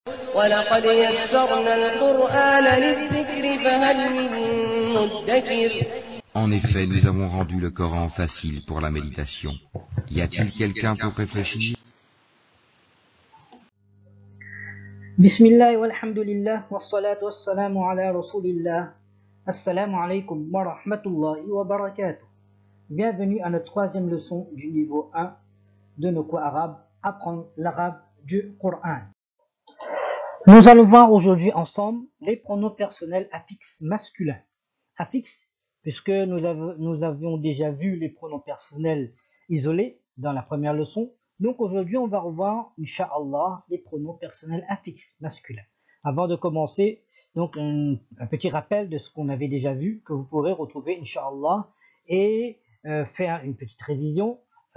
وَلَقَدْ يَسَّرْنَا الْقُرْآنَ لِلذِّكْرِ فَهَلْ مِن مُّدَّكِرٍ. En effet, nous avons rendu le Coran facile pour la méditation. Y a-t-il quelqu'un pour réfléchir? Bismillah walhamdulillah wassalatu wassalamu ala rasulillah. Assalamu alaikum wa rahmatullahi wa barakatuh. Bienvenue à notre troisième leçon du niveau 1 de nos cours arabes, apprendre l'arabe du Coran. Nous allons voir aujourd'hui ensemble les pronoms personnels affixes masculins. Affixes, puisque nous avions déjà vu les pronoms personnels isolés dans la première leçon. Donc aujourd'hui, on va revoir, Inch'Allah, les pronoms personnels affixes masculins. Avant de commencer, donc un petit rappel de ce qu'on avait déjà vu, que vous pourrez retrouver, Inch'Allah, et faire une petite révision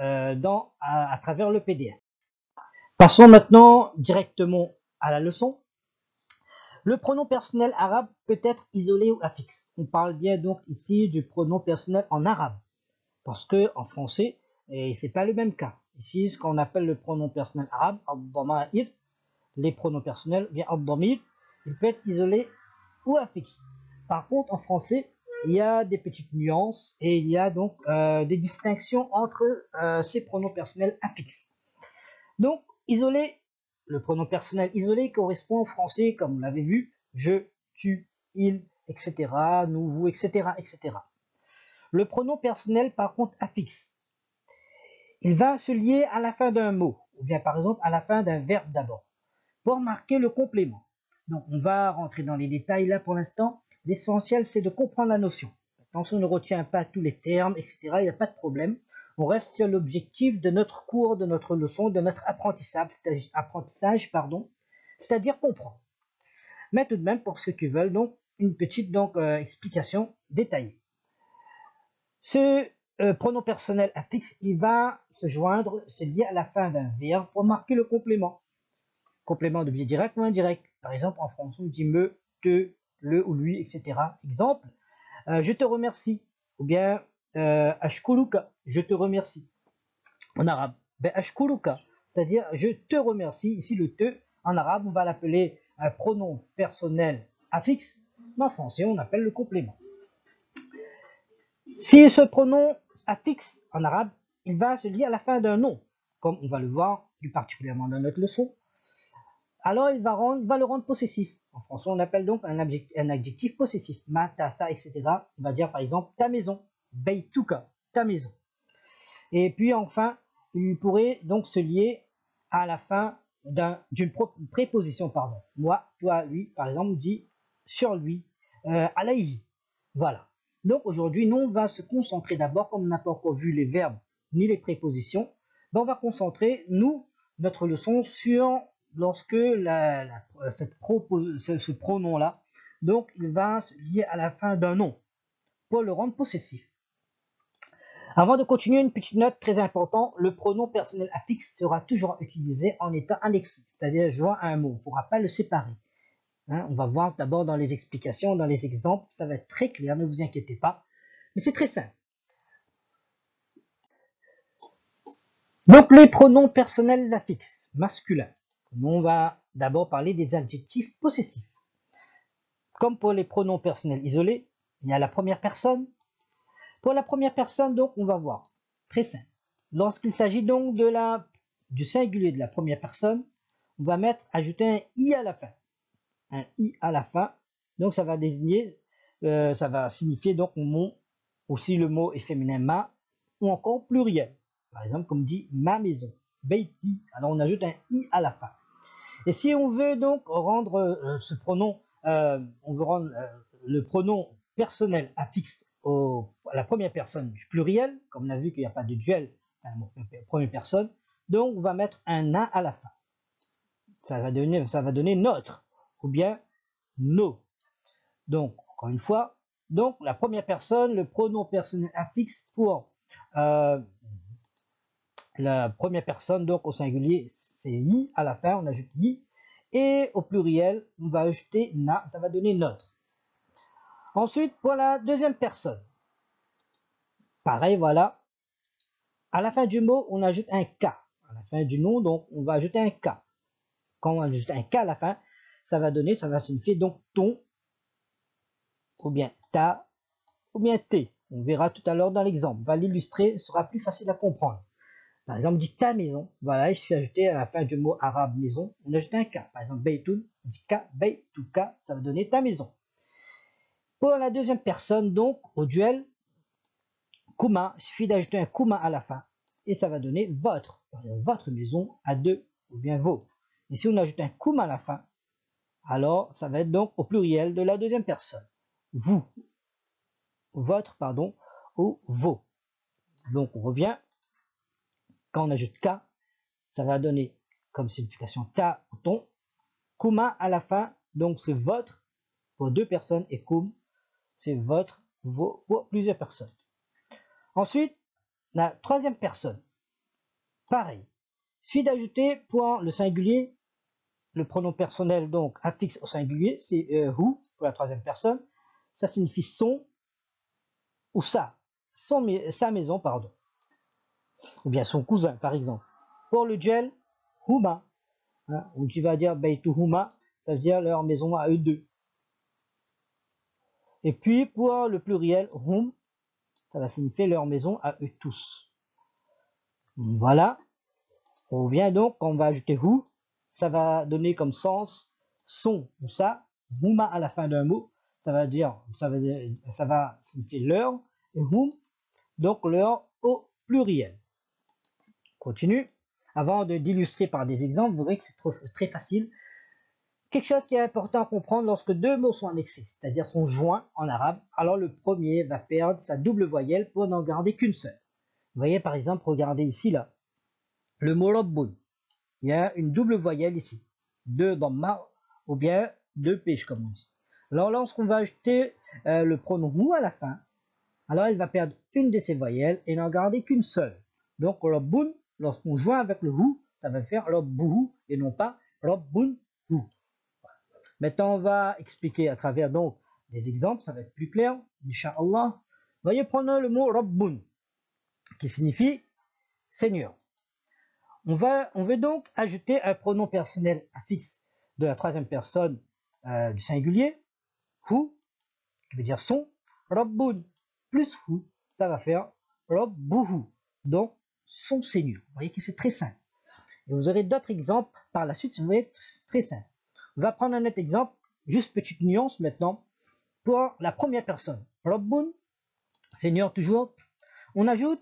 à travers le PDF. Passons maintenant directement à la leçon. Le pronom personnel arabe peut être isolé ou affixe. On parle bien donc ici du pronom personnel en arabe, parce que en français, c'est pas le même cas. Ici, ce qu'on appelle le pronom personnel arabe, ad-dama'ir, les pronoms personnels, bien ad-damir, il peut être isolé ou affixe. Par contre, en français, il y a des petites nuances et il y a donc des distinctions entre ces pronoms personnels affixes. Donc, isolé, le pronom personnel isolé correspond au français, comme vous l'avez vu, je, tu, il, etc., nous, vous, etc., etc. Le pronom personnel, par contre, affixe, il va se lier à la fin d'un mot, ou bien par exemple à la fin d'un verbe d'abord, pour marquer le complément. Donc on va rentrer dans les détails là pour l'instant. L'essentiel c'est de comprendre la notion. Attention, on ne retient pas tous les termes, etc. Il n'y a pas de problème. On reste sur l'objectif de notre cours, de notre leçon, de notre apprentissage, c'est-à-dire comprendre. Mais tout de même, pour ceux qui veulent, donc une petite explication détaillée. Ce pronom personnel affixe, il va se lier à la fin d'un verbe pour marquer le complément. Complément d'objet direct ou indirect. Par exemple, en français, on dit me, te, le ou lui, etc. Exemple, je te remercie. Ou bien, ashkuruka, je te remercie. En arabe, ashkuruka, c'est-à-dire je te remercie. Ici, le te, en arabe, on va l'appeler un pronom personnel affixe. Mais en français, on appelle le complément. Si ce pronom affixe en arabe, il va se lier à la fin d'un nom, comme on va le voir plus particulièrement dans notre leçon, alors il va le rendre possessif. En français, on appelle donc un adjectif possessif. Ma, ta, etc. On va dire par exemple ta maison, beituka, ta maison. Et puis enfin, il pourrait donc se lier à la fin d'une préposition, pardon. Moi, toi, lui, par exemple, on dit sur lui, alayhi. Voilà. Donc aujourd'hui, nous, on va se concentrer d'abord, comme on n'a pas encore vu les verbes ni les prépositions, ben, on va concentrer, notre leçon sur lorsque ce pronom-là, donc il va se lier à la fin d'un nom pour le rendre possessif. Avant de continuer, une petite note très importante, le pronom personnel affixe sera toujours utilisé en étant annexé, c'est-à-dire joint à un mot, on ne pourra pas le séparer. Hein, on va voir d'abord dans les explications, dans les exemples, ça va être très clair, ne vous inquiétez pas, mais c'est très simple. Donc les pronoms personnels affixes, masculins. On va d'abord parler des adjectifs possessifs. Comme pour les pronoms personnels isolés, il y a la première personne. Pour la première personne, donc, on va voir. Très simple. Lorsqu'il s'agit donc du singulier de la première personne, on va ajouter un i à la fin. Un i à la fin. Donc ça va désigner, ça va signifier donc aussi le mot est féminin ma, ou encore pluriel. Par exemple, comme dit ma maison, beiti. Alors on ajoute un i à la fin. Et si on veut donc rendre ce pronom, on veut rendre le pronom personnel affixe à la première personne du pluriel, comme on a vu qu'il n'y a pas de duel à la première personne, donc on va mettre un a à la fin. Ça va donner notre, ou bien nos. Donc, encore une fois, donc la première personne, le pronom personnel affixe pour la première personne, donc au singulier, c'est i à la fin, on ajoute i. Et au pluriel, on va ajouter na, ça va donner notre. Ensuite, pour la deuxième personne, pareil, voilà. À la fin du mot, on ajoute un K. À la fin du nom, donc, on va ajouter un K. quand on ajoute un K à la fin, ça va signifier donc ton, ou bien ta, ou bien tes. On verra tout à l'heure dans l'exemple. On va l'illustrer, ce sera plus facile à comprendre. Par exemple, on dit ta maison. Voilà, il suffit d'ajouter à la fin du mot arabe maison, on ajoute un K. Par exemple, Baytun, on dit K, Baytuka, ça va donner ta maison. Pour la deuxième personne, donc, au duel, Kuma, il suffit d'ajouter un Kuma à la fin. Et ça va donner votre. Votre maison à deux, ou bien vos. Et si on ajoute un Kuma à la fin, alors ça va être donc au pluriel de la deuxième personne. Vous, votre, pardon, ou vos. Donc on revient. Quand on ajoute K, ça va donner comme signification ta ou ton. Kuma à la fin, donc c'est votre pour deux personnes et kum, c'est votre, vos pour plusieurs personnes. Ensuite, la troisième personne, pareil. Il suffit d'ajouter pour le singulier, le pronom personnel donc affixe au singulier, c'est who pour la troisième personne. Ça signifie son ou sa maison, pardon. Ou bien son cousin, par exemple. Pour le duel, huma, hein, où tu vas dire baytuhuma, ça veut dire leur maison à eux deux. Et puis pour le pluriel, hum, ça va signifier leur maison à eux tous. Voilà. On revient donc, quand on va ajouter who, ça va donner comme sens son ou ça, huma à la fin d'un mot, ça va signifier leur, et hum, donc leur au pluriel. Continue. Avant d'illustrer par des exemples, vous verrez que c'est très facile. Quelque chose qui est important à comprendre lorsque deux mots sont annexés, c'est-à-dire sont joints en arabe, alors le premier va perdre sa double voyelle pour n'en garder qu'une seule. Vous voyez par exemple, regardez ici là, le mot rabbun. Il y a une double voyelle ici, deux dhamma ou bien deux pêches comme on dit. Alors lorsqu'on va ajouter le pronom ou à la fin, alors elle va perdre une de ses voyelles et n'en garder qu'une seule. Donc rabbun, lorsqu'on joint avec le hu, ça va faire rabbuhu et non pas rabbun hu. Maintenant on va expliquer à travers donc des exemples, ça va être plus clair, Inch'Allah. Voyez, prenons le mot rabbun qui signifie Seigneur. On veut donc ajouter un pronom personnel affixe de la troisième personne du singulier, hu, qui veut dire son, rabbun, plus hu, ça va faire rabbuhu, donc son Seigneur. Vous voyez que c'est très simple. Et vous aurez d'autres exemples par la suite, vous voyez, très simple. On va prendre un autre exemple, juste petite nuance maintenant, pour la première personne. Rabbun, Seigneur toujours, on ajoute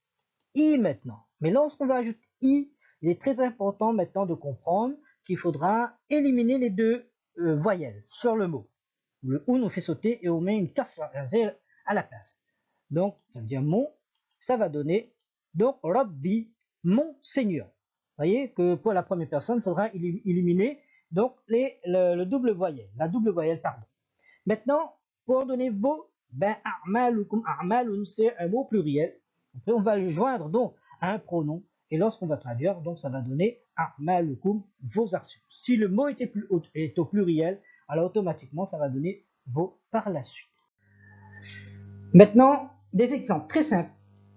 i maintenant. Mais lorsqu'on va ajouter i, il est très important maintenant de comprendre qu'il faudra éliminer les deux voyelles sur le mot. Le ou nous fait sauter et on met une casse à la place. Donc, ça veut dire mon, ça va donner, donc, Rabbi, mon Seigneur. Vous voyez que pour la première personne, il faudra éliminer donc le double voyelle, la double voyelle, pardon. Maintenant, pour donner vos, ben, a'malukum, a'malun, c'est un mot pluriel. Après, on va le joindre donc à un pronom. Et lorsqu'on va traduire, donc ça va donner a'malukum, vos actions. Si le mot est au pluriel, alors automatiquement ça va donner vos par la suite. Maintenant, des exemples très simples.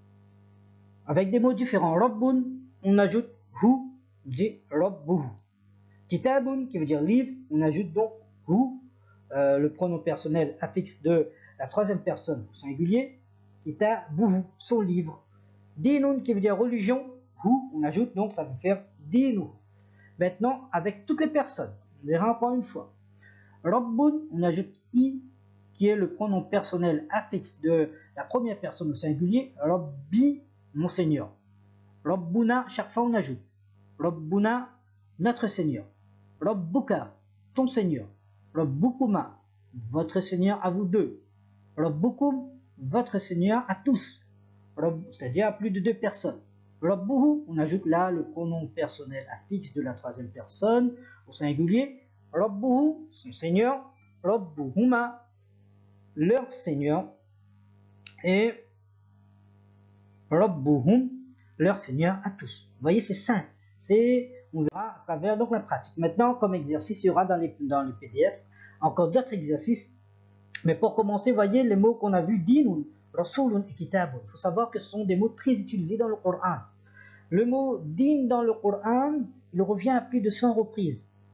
Avec des mots différents. Rabbun, on ajoute hu, on dit rabbuhu. Kitabun, qui veut dire livre, on ajoute donc hu, le pronom personnel affixe de la troisième personne au singulier. Kitabuhu, son livre. Dinun, qui veut dire religion, hu, on ajoute donc ça veut faire dinu. Maintenant, avec toutes les personnes, on verra encore une fois. Rabbun, on ajoute i, qui est le pronom personnel affixe de la première personne au singulier. Rabbi, mon Seigneur. Rabbuna, chaque fois on ajoute. Rabbuna, notre Seigneur. Rabbuka, ton Seigneur. Rabbukuma, votre Seigneur à vous deux. Rabbukum, votre Seigneur à tous. C'est-à-dire à plus de deux personnes. Rabbuhu, on ajoute là le pronom personnel affixe de la troisième personne au singulier. Rabbuhu, son Seigneur. Rabbuhuma, leur Seigneur. Et Rabbuhum, leur Seigneur à tous. Vous voyez, c'est simple. On verra à travers donc la pratique. Maintenant, comme exercice, il y aura dans les PDF encore d'autres exercices. Mais pour commencer, voyez les mots qu'on a vus, dinun, rasulun et kitabun. Il faut savoir que ce sont des mots très utilisés dans le Coran. Le mot din dans le Coran, il revient à plus de 100 reprises.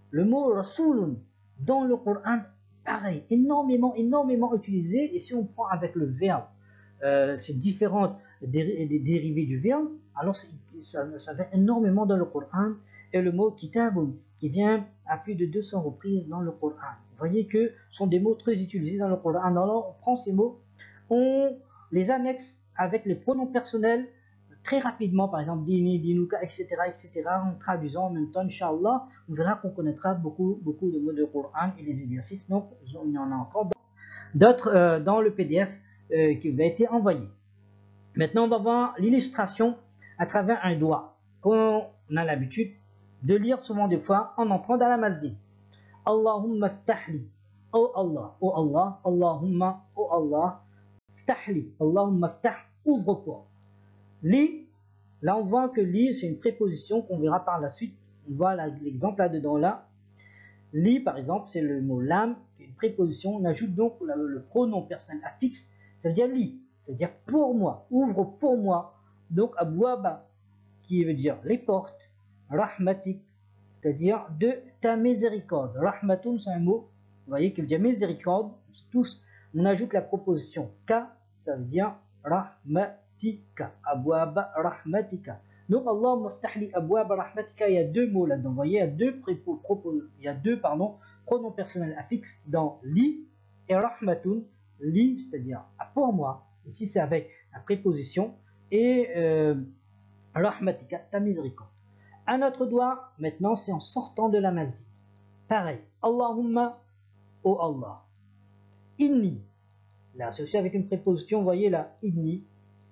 Le mot rasoulun dans le Coran, pareil, énormément utilisé. Et si on prend avec le verbe, c'est différentes dérivés du verbe, alors ça vient énormément dans le Coran. Et le mot kitabun, qui vient à plus de 200 reprises dans le Coran. Vous voyez que ce sont des mots très utilisés dans le Coran. Alors on prend ces mots, on les annexe avec les pronoms personnels très rapidement, par exemple dini, dinuka, etc., en traduisant en même temps, Inch'Allah, on verra qu'on connaîtra beaucoup de mots de Coran et les exercices. Donc il y en a encore d'autres dans le PDF qui vous a été envoyé. Maintenant, on va voir l'illustration à travers un doigt qu'on a l'habitude de lire souvent des fois en entrant dans la masjid. Allahumma ftahli, oh Allah, Allahumma, oh Allah, ftahli, Allahumma ftah, ouvre pour. Li, là on voit que li c'est une préposition qu'on verra par la suite. On voit l'exemple là-dedans là. Li par exemple c'est le mot lam, qui est une préposition. On ajoute donc le pronom personnel affixe, ça veut dire li, c'est-à-dire pour moi, ouvre pour moi. Donc abouaba qui veut dire les portes. Rahmatik, c'est-à-dire de ta miséricorde. Rahmatun, c'est un mot, vous voyez, qui veut dire miséricorde. Tous, on ajoute la proposition ka, ça veut dire rahmatika. Abwaba rahmatika. Donc, Allahumma ftahli abwaba rahmatika, il y a deux mots là-dedans. Vous voyez, il y a deux pronoms personnels affixes dans li et rahmatun. Li, c'est-à-dire pour moi. Ici, c'est avec la préposition et rahmatika, ta miséricorde. Un autre doigt, maintenant, c'est en sortant de la masjid. Pareil. Allahumma, oh Allah. Inni. Là, c'est aussi avec une préposition, vous voyez là, inni.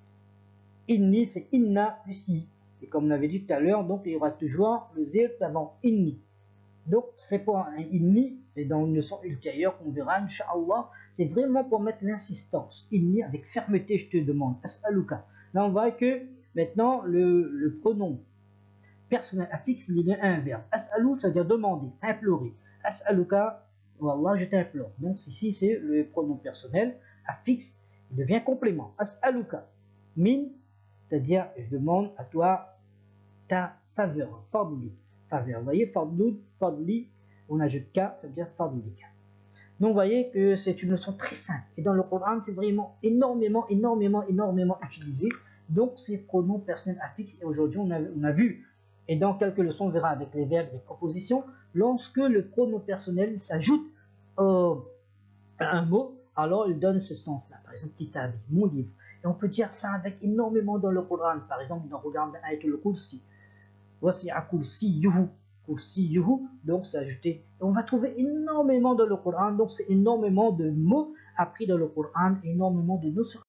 Inni, c'est inna plus i. Et comme on avait dit tout à l'heure, donc il y aura toujours le zéro avant inni. Donc, c'est pour un inni, c'est dans une leçon ultérieure qu'on verra, Inch'Allah. C'est vraiment pour mettre l'insistance. Inni, avec fermeté, je te demande. As'aluka. Là, on voit que maintenant, le pronom personnel affixe, il y a un verbe. As'alou, ça veut dire demander, implorer. As'aluka, Wallah, je t'implore. Donc ici, c'est le pronom personnel affixe, il devient complément. As'aluka, min, c'est-à-dire je demande à toi ta faveur. Fadli, faveur. Vous voyez, fadli, on ajoute ka, ça veut dire fadlika. Donc vous voyez que c'est une leçon très simple. Et dans le Coran, c'est vraiment énormément utilisé. Donc ces pronoms personnels affixes. Et aujourd'hui, on a vu. Et dans quelques leçons, on verra avec les verbes et les propositions, lorsque le pronom personnel s'ajoute à un mot, alors il donne ce sens-là. Par exemple, kitabi, mon livre. Et on peut dire ça avec énormément dans le Coran. Par exemple, dans Regarde Ayatul Kursi. Wasi'a kursiyuhu. Kursiyuhu, donc c'est ajouté. Et on va trouver énormément dans le Coran. Donc c'est énormément de mots appris dans le Coran, énormément de notions